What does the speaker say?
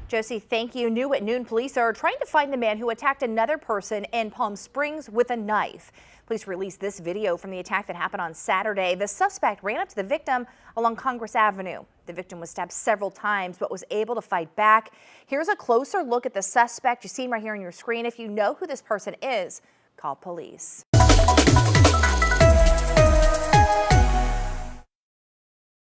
Josie, thank you. New at noon, police are trying to find the man who attacked another person in Palm Springs with a knife. Police released this video from the attack that happened on Saturday. The suspect ran up to the victim along Congress Avenue. The victim was stabbed several times but was able to fight back. Here's a closer look at the suspect. You see him right here on your screen. If you know who this person is, call police.